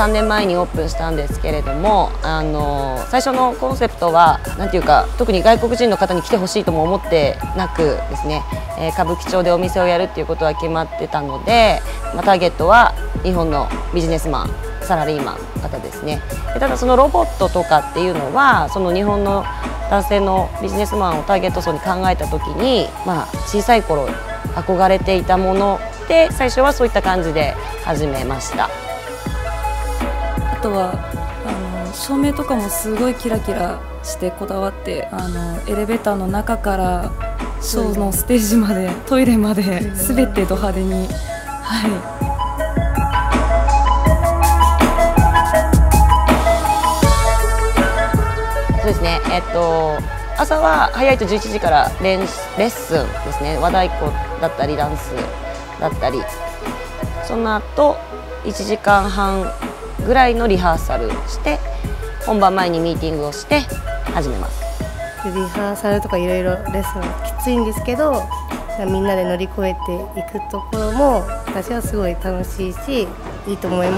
3年前にオープンしたんですけれども、最初のコンセプトはなんていうか、特に外国人の方に来てほしいとも思ってなくですね、歌舞伎町でお店をやるっていうことは決まってたので、ターゲットは日本のビジネスマン、サラリーマンの方ですね。ただそのロボットとかっていうのは、その日本の男性のビジネスマンをターゲット層に考えた時に、小さい頃憧れていたもので、最初はそういった感じで始めました。 あとは照明とかもすごいキラキラしてこだわって、エレベーターの中からショーのステージまでトイレまで全てド派手に、 そうですね、朝は早いと11時からレッスンですね。和太鼓だったりダンスだったり、その後1時間半ぐらいのリハーサルして本番前にミーティングをして始めます。 リハーサルとかいろいろレッスンはきついんですけど、みんなで乗り越えていくところも私はすごい楽しいし、いいと思います。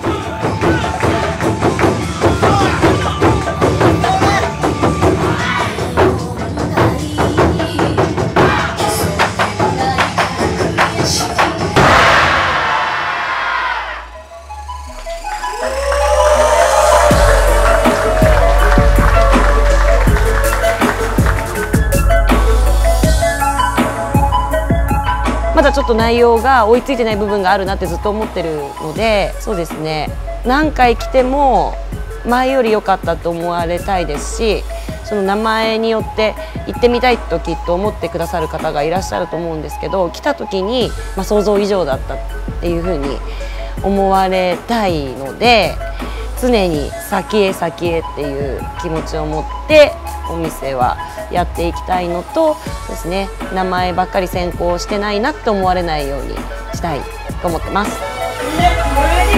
まだちょっと内容が追いついてない部分があるなってずっと思ってるので、そうですね、何回来ても前より良かったと思われたいですし、その名前によって行ってみたいときっと思ってくださる方がいらっしゃると思うんですけど、来た時に、想像以上だったっていうふうに思われたいので、常に先へ先へっていう気持ちを持ってお店はやっていきたいのとですね、名前ばっかり先行してないなって思われないようにしたいと思ってます。